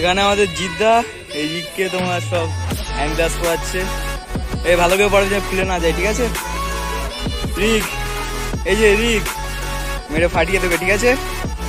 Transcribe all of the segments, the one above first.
এখানে আমাদের জিদ্দা এই রিককে তোমার সব হ্যান্ড গ্লাস করাচ্ছে। এই ভালো করে পড়ে যেন খুলে না যায়, ঠিক আছে? রিক, এই যে রিক মেরে ফাটিয়ে দেবে, ঠিক আছে?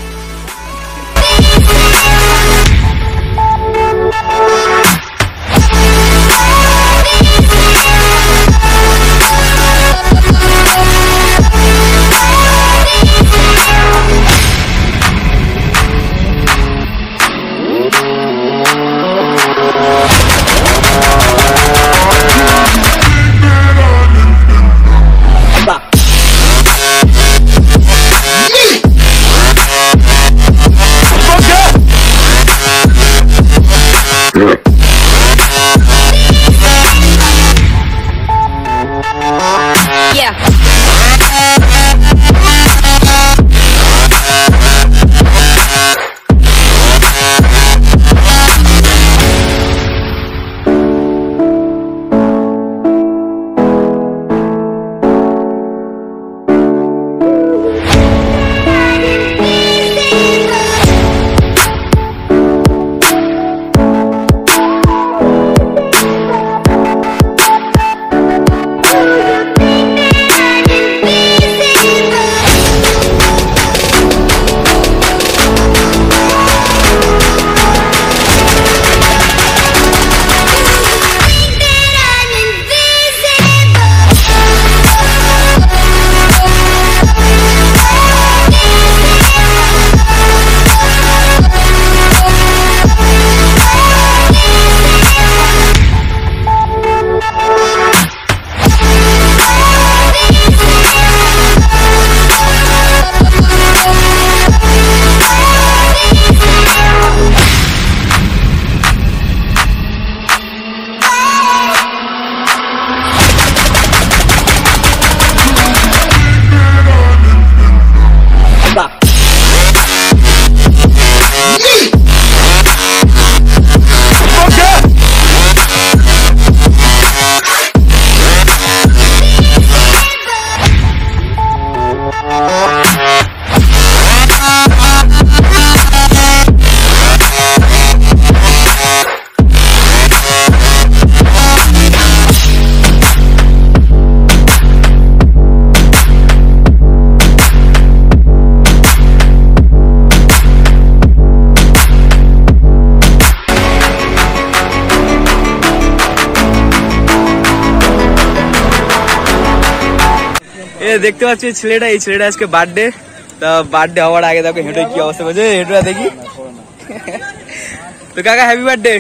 দেখতে পাচ্ছি ছেলেটা, এই ছেলেটা আজকে বার্থডে। তা বার্থডে হওয়ার আগে দেখো হেঁটে কি অবস্থা করছে, হেঁটুরা দেখি। তো কাকা হ্যাপি বার্থডে।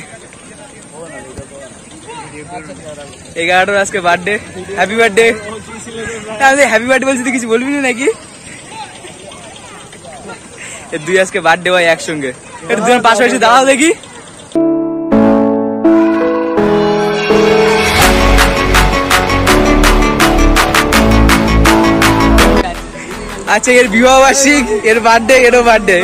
11টার আজকে birthday, happy birthday. Happy birthday বলছি, তুই কিছু বলবি না নাকি? দুই আজকে বার্থডে হয় একসঙ্গে, একটু দুজন পাশাপাশি দাঁড়াও দেখি। আচ্ছা, এর বিবাহ বার্ষিক, এর বার্থডে, এরও বার্থডে।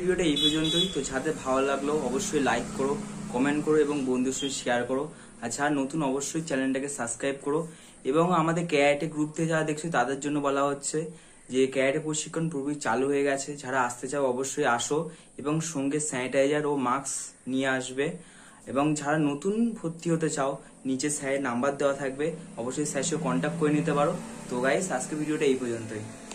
ভিডিওটা এই পর্যন্তই। তো যাদের ভালো লাগলো অবশ্যই লাইক করো, কমেন্ট করো এবং বন্ধুদের সাথে শেয়ার করো। আর যারা নতুন অবশ্যই চ্যানেলটাকে সাবস্ক্রাইব করো। এবং আমাদের ক্যারাটে গ্রুপ থেকে যারা দেখছো তাদের জন্য বলা হচ্ছে যে ক্যারাটে প্রশিক্ষণ পুরোপুরি চালু হয়ে গেছে। যারা আসতে চাও অবশ্যই আসো এবং সঙ্গে স্যানিটাইজার ও মাস্ক নিয়ে আসবে। এবং যারা নতুন ভর্তি হতে চাও নিচে স্যারের নাম্বার দেওয়া থাকবে, অবশ্যই স্যারের সাথে কন্ট্যাক্ট করে নিতে পারো। তো গাইস আজকে ভিডিওটা এই পর্যন্তই।